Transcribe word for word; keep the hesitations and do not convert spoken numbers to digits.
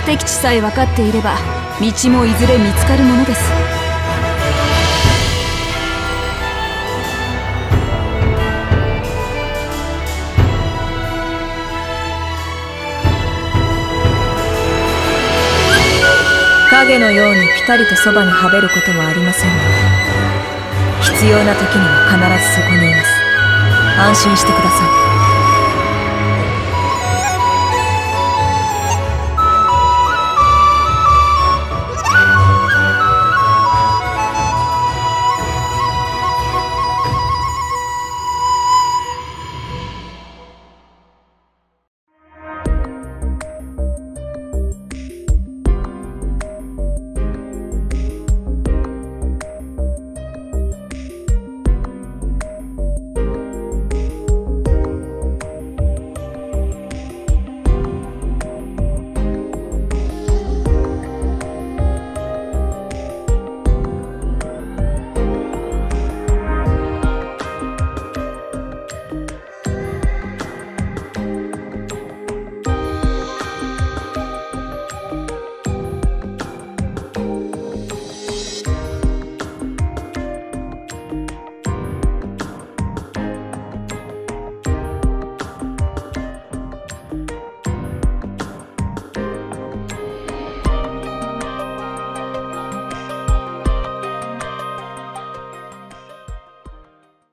的地さえ分かっていれば道もいずれ見つかるものです。影のようにピタリとそばにはべることはありませんが、必要な時には必ずそこにいます。安心してください。